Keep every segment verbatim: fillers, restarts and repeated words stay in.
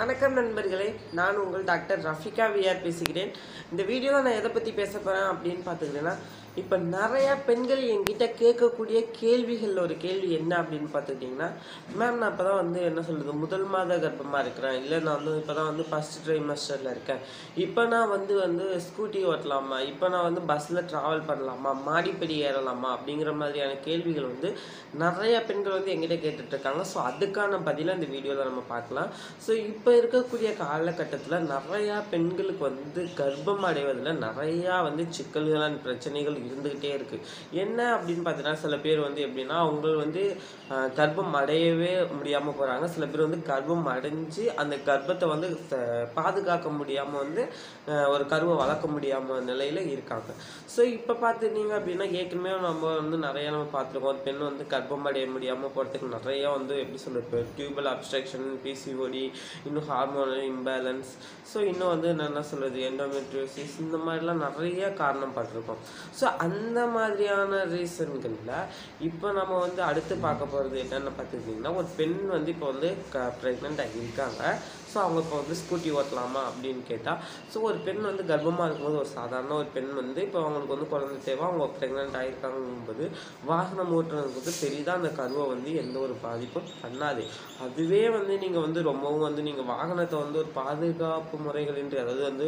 வணக்கம் நண்பர்களே, நான் உங்கள் டாக்டர் ரஃபிகா விஆர் பேசுகிறேன். இந்த வீடியோவில் நான் எதை பற்றி பேச போகிறேன் அப்படின்னு பார்த்துக்கிட்டேன்னா, இப்போ நிறையா பெண்கள் என்கிட்ட கேட்கக்கூடிய கேள்விகளில் ஒரு கேள்வி என்ன அப்படின்னு பார்த்துக்கிட்டிங்கன்னா, மேம் நான் இப்போ தான் வந்து என்ன சொல்கிறது முதல் மாத கர்ப்பமாக இருக்கிறேன், இல்லை நான் வந்து இப்போ தான் வந்து ஃபஸ்ட் ட்ரைமஸ்டரில் இருக்கேன், இப்போ நான் வந்து வந்து ஸ்கூட்டி ஓட்டலாமா, இப்போ நான் வந்து பஸ்ஸில் ட்ராவல் பண்ணலாமா, மாடிப்படி ஏறலாமா அப்படிங்கிற மாதிரியான கேள்விகள் வந்து நிறைய பெண்கள் வந்து எங்கிட்ட கேட்டுட்ருக்காங்க. ஸோ அதுக்கான பதிலை இந்த வீடியோவில் நம்ம பார்க்கலாம். ஸோ இப்போ இருக்கக்கூடிய காலகட்டத்தில் நிறையா பெண்களுக்கு வந்து கர்ப்பம் அடைவதில் நிறையா வந்து சிக்கல்களான பிரச்சனைகள் இருந்துக்கிட்டே இருக்குது. என்ன அப்படின்னு பார்த்தீங்கன்னா, சில பேர் வந்து எப்படின்னா அவங்க வந்து கர்ப்பம் அடையவே முடியாமல் போகிறாங்க. சில பேர் வந்து கர்ப்பம் அடைஞ்சு அந்த கர்ப்பத்தை வந்து பாதுகாக்க முடியாமல் வந்து ஒரு கருவை வளர்க்க முடியாமல் நிலையில் இருக்காங்க. ஸோ இப்போ பார்த்துட்டீங்க அப்படின்னா, ஏற்கனவே நம்ம வந்து நிறையா நம்ம பார்த்துருக்கோம். ஒரு பெண் வந்து கர்ப்பம் அடைய முடியாமல் போகிறதுக்கு நிறையா வந்து எப்படி சொல்கிறது டியூபல் அப்ஸ்ட்ரக்ஷன், பிசிஓடி, இன்னும் ஹார்மோனல் இம்பேலன்ஸ், ஸோ இன்னும் வந்து என்ன சொல்கிறது எண்டோமெட்ரியோசிஸ், இந்த மாதிரிலாம் நிறைய காரணம் பார்த்துருக்கோம். ஸோ அந்த மாதிரியான ரீசன்களில் இப்போ நம்ம வந்து அடுத்து பார்க்க போகிறது என்னென்னு பார்த்துக்கிட்டிங்கன்னா, ஒரு பெண் வந்து இப்போ வந்து க ப்ரெக்னென்ட் ஆகியிருக்காங்க. ஸோ அவங்க இப்போ வந்து ஸ்கூட்டி ஓட்டலாமா அப்படின்னு கேட்டால், ஸோ ஒரு பெண் வந்து கர்ப்பமாக இருக்கும்போது ஒரு சாதாரண ஒரு பெண் வந்து இப்போ அவங்களுக்கு வந்து குழந்தை தேவை, அவங்க ப்ரெக்னென்ட் ஆகியிருக்காங்கும்போது வாகனம் ஓட்டுறது பெரிதாக அந்த கருவை வந்து எந்த ஒரு பாதிப்பும் பண்ணாது. அதுவே வந்து நீங்கள் வந்து ரொம்பவும் வந்து நீங்கள் வாகனத்தை வந்து ஒரு பாதுகாப்பு முறைகளின்றி, அதாவது வந்து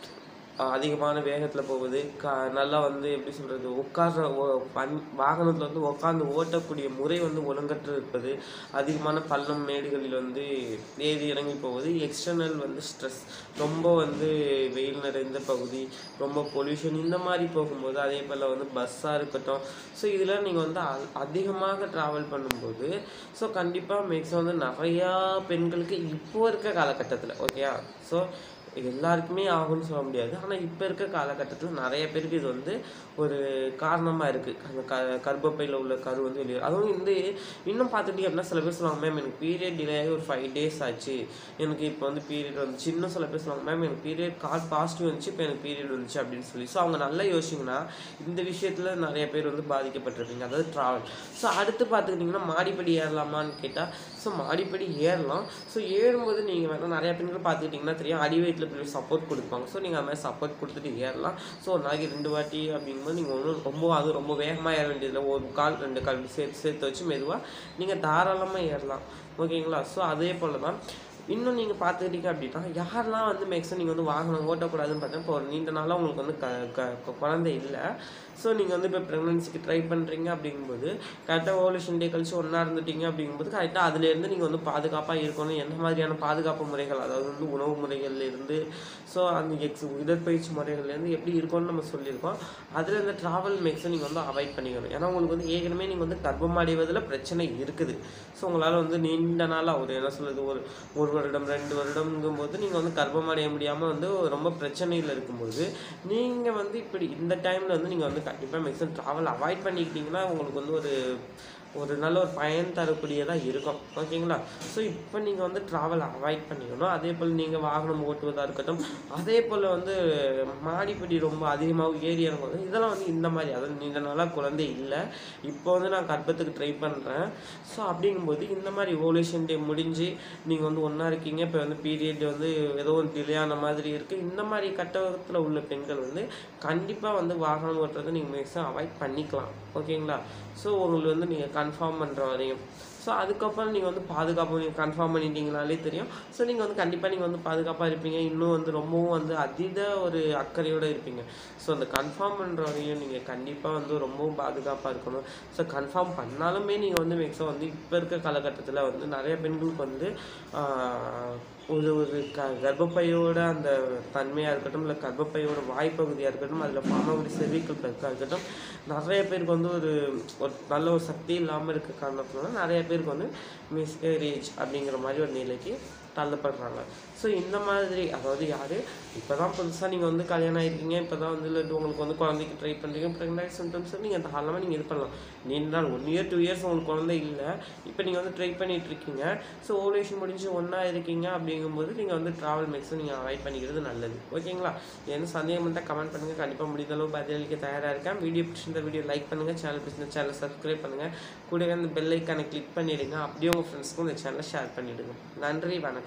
அதிகமான வேகத்தில் போவது, க நல்லா வந்து எப்படி சொல்கிறது உட்கார்ற பண் வாகனத்தில் வந்து உட்காந்து ஓட்டக்கூடிய முறை வந்து ஒழுங்கற்று இருப்பது, அதிகமான பள்ளம் மேடுகளில் வந்து ஏறி இறங்கி போவது, எக்ஸ்டர்னல் வந்து ஸ்ட்ரெஸ், ரொம்ப வந்து வெயில் நிறைந்த பகுதி, ரொம்ப பொல்யூஷன், இந்த மாதிரி போகும்போது, அதே போல் வந்து பஸ்ஸாக இருக்கட்டும். ஸோ இதில் நீங்கள் வந்து அதிகமாக ட்ராவல் பண்ணும்போது ஸோ கண்டிப்பாக மேக்ஸிமம் வந்து நிறையா பெண்களுக்கு இப்போ இருக்க காலகட்டத்தில் ஓகேயா, ஸோ எல்லாருக்குமே ஆகும்னு சொல்ல முடியாது. ஆனால் இப்போ இருக்க காலகட்டத்தில் நிறைய பேருக்கு இது வந்து ஒரு காரணமாக இருக்குது. அந்த க கர்ப்பப்பையில் உள்ள கரு வந்து வெளியே, அதுவும் வந்து இன்னும் பார்த்துட்டீங்க அப்படின்னா சில பேர் சொல்லுவாங்க, மேம் எனக்கு பீரியட் டிலே ஆகி ஒரு ஃபைவ் டேஸ் ஆச்சு, எனக்கு இப்போ வந்து பீரியட் வந்துச்சு. இன்னும் சில பேர் சொல்லுவாங்க, மேம் எனக்கு பீரியட் கால் பாசிட்டிவ் வந்துச்சு, இப்போ எனக்கு பீரியட் வந்துச்சு அப்படின்னு சொல்லி. ஸோ அவங்க நல்லா யோசிச்சிங்கன்னா இந்த விஷயத்தில் நிறைய பேர் வந்து பாதிக்கப்பட்டிருப்பீங்க, அதாவது ட்ராவல். ஸோ அடுத்து பார்த்துக்கிட்டிங்கன்னா, மாடிப்படி ஏறலாமான்னு கேட்டால், ஸோ மாடிப்படி ஏறலாம். ஸோ ஏறும்போது நீங்கள் வேணால் நிறைய பெண்கள் பார்த்துக்கிட்டிங்கன்னா தெரியும், அடி வயிற்றில் சப்போர்ட் கொடுப்பாங்க. ஸோ நீங்கள் அது மாதிரி சப்போர்ட் கொடுத்துட்டு ஏறலாம். ஸோ ஒரு நாளைக்கு ரெண்டு வாட்டி அப்படிங்கும்போது நீங்கள் ஒன்றும் ரொம்ப அது ரொம்ப வேகமாக ஏற வேண்டியதில்லை, ஒரு கால் ரெண்டு கால் சேர்த்து சேர்த்து வச்சு மெதுவாக நீங்கள் தாராளமாக ஏறலாம். ஓகேங்களா? ஸோ அதே போல் தான் இன்னும் நீங்கள் பார்த்துக்கிட்டீங்க அப்படின்னா, யாரெல்லாம் வந்து மேக்ஸிமம் நீங்கள் வந்து வாகனம் ஓட்டக்கூடாதுன்னு பார்த்தீங்கன்னா, இப்போ ஒரு நீண்ட நாளாக உங்களுக்கு வந்து க க குழந்தை இல்லை, ஸோ நீங்கள் வந்து இப்போ ப்ரெக்னன்சிக்கு ட்ரை பண்ணுறீங்க அப்படிங்கும்போது, கரெக்டாக ஓவலேஷன் டே கழிச்சு ஒன்றா இருந்துட்டீங்க அப்படிங்கும்போது, கரெக்டாக அதுலேருந்து நீங்கள் வந்து பாதுகாப்பாக இருக்கணும். என்ன மாதிரியான பாதுகாப்பு முறைகள், அதாவது வந்து உணவு முறைகள்லேருந்து, ஸோ அந்த எக்ஸ் உடற்பயிற்சி முறைகள்லேருந்து எப்படி இருக்கும்னு நம்ம சொல்லியிருக்கோம். அதில் இந்த ட்ராவல் மேக்ஸிமம் நீங்கள் வந்து அவாய்ட் பண்ணிக்கணும். ஏன்னா உங்களுக்கு வந்து ஏற்கனவே நீங்கள் வந்து கர்ப்பம் அடைவதில் பிரச்சனை இருக்குது. ஸோ உங்களால் வந்து நீண்ட நாளாக ஒரு என்ன சொல்கிறது ஒரு ஒரு வருடம் ரெண்டு வருடங்கும்போது நீங்கள் வந்து கர்ப்பம் அடைய முடியாமல் வந்து ரொம்ப பிரச்சனையில் இருக்கும்போது, நீங்கள் வந்து இப்படி இந்த டைமில் வந்து நீங்கள் வந்து கண்டிப்பாக மேக்ஸிமம் ட்ராவல் அவாய்ட் பண்ணிக்கிட்டிங்கன்னா உங்களுக்கு வந்து ஒரு ஒரு நல்ல ஒரு பயன் தரக்கூடியதாக இருக்கும். ஓகேங்களா? ஸோ இப்போ நீங்கள் வந்து ட்ராவல் அவாய்ட் பண்ணிக்கணும். அதே போல் நீங்கள் வாகனம் ஓட்டுவதாக இருக்கட்டும், அதே போல் வந்து மாடிப்படி ரொம்ப அதிகமாக ஏறி இறங்குவது, இதெல்லாம் வந்து இந்த மாதிரி, அதாவது நீண்ட நாளாக குழந்தை இல்லை, இப்போ வந்து நான் கர்ப்பத்துக்கு ட்ரை பண்ணுறேன். ஸோ அப்படிங்கும்போது இந்த மாதிரி ஓவலேஷன் டே முடிஞ்சு நீங்கள் வந்து ஒன்றா இருக்கீங்க, இப்போ வந்து பீரியட் வந்து ஏதோ ஒரு டிலே ஆன மாதிரி இருக்குது, இந்த மாதிரி கட்டத்தில் உள்ள பெண்கள் வந்து கண்டிப்பாக வந்து வாகனம் ஓட்டுறதை நீங்கள் மேக்ஸிமம் அவாய்ட் பண்ணிக்கலாம். ஓகேங்களா? ஸோ உங்களுக்கு வந்து நீங்கள் கன்ஃபார்ம் பண்ணுற வரையும், ஸோ அதுக்கப்புறம் நீங்கள் வந்து பாதுகாப்பு நீங்கள் கன்ஃபார்ம் பண்ணிட்டீங்கனாலே தெரியும். ஸோ நீங்கள் வந்து கண்டிப்பாக நீங்கள் வந்து பாதுகாப்பாக இருப்பீங்க, இன்னும் வந்து ரொம்பவும் வந்து அதீத ஒரு அக்கறையோடு இருப்பீங்க. ஸோ அந்த கன்ஃபார்ம் பண்ணுற வரையும் நீங்கள் கண்டிப்பாக வந்து ரொம்பவும் பாதுகாப்பாக இருக்கணும். ஸோ கன்ஃபார்ம் பண்ணாலுமே நீங்கள் வந்து மேக்ஸிமம் வந்து இப்போ இருக்க காலகட்டத்தில் வந்து நிறைய பெண்களுக்கு வந்து ஒரு ஒரு க கர்ப்பப்பையோட அந்த தன்மையாக இருக்கட்டும், இல்லை கர்ப்பப்பையோட வாய்ப்பகுதியாக இருக்கட்டும், அதில் ஃபார்ம் செர்விக்கல் பிளக்காக இருக்கட்டும், நிறைய பேருக்கு வந்து ஒரு ஒரு நல்ல ஒரு சக்தி இல்லாமல் இருக்க காரணத்தினால நிறைய பேருக்கு வந்து மிஸ்கேரேஜ் அப்படிங்கிற மாதிரி ஒரு நிலைக்கு தள்ளப்படுறாங்க. ஸோ இந்த மாதிரி, அதாவது யார் இப்போ தான் புதுசாக நீங்கள் வந்து கல்யாணம் ஆகிருக்கீங்க, இப்போ தான் வந்து இல்லை உங்களுக்கு வந்து குழந்தைக்கு ட்ரை பண்ணுறீங்க, ப்ரெக்னன்சி சிம்டம்ஸ் நீங்கள் தாராளமாக நீங்கள் இது பண்ணலாம். நீண்ட நாள் ஒன் இயர் டூ இயர்ஸ் உங்களுக்கு குழந்தை இல்லை, இப்போ நீங்கள் வந்து ட்ரை பண்ணிகிட்ருக்கீங்க, ஸோ ஓவலேஷன் முடிஞ்சு ஒன்றா இருக்கீங்க அப்படிங்கும்போது நீங்கள் வந்து ட்ராவல் மேக்ஸிமம் நீங்கள் அவாய்ட் பண்ணிக்கிறது நல்லது. ஓகேங்களா? என்ன சந்தேகம் இருந்தால் கமெண்ட் பண்ணுங்கள், கண்டிப்பாக முடிந்தளவு பதிலளிக்க தயாராக இருக்கேன். வீடியோ பிடிச்சிருந்த வீடியோ லைக் பண்ணுங்கள், சேனல் பிடிச்சிருந்த சேனலை சப்ஸ்கிரைப் பண்ணுங்கள், கூடவே அந்த பெல் ஐக்கானை கிளிக் பண்ணிவிடுங்க. அப்படியே உங்கள் ஃப்ரெண்ட்ஸ்க்கும் இந்த சேனலை ஷேர் பண்ணிவிடுங்க. நன்றி, வணக்கம்.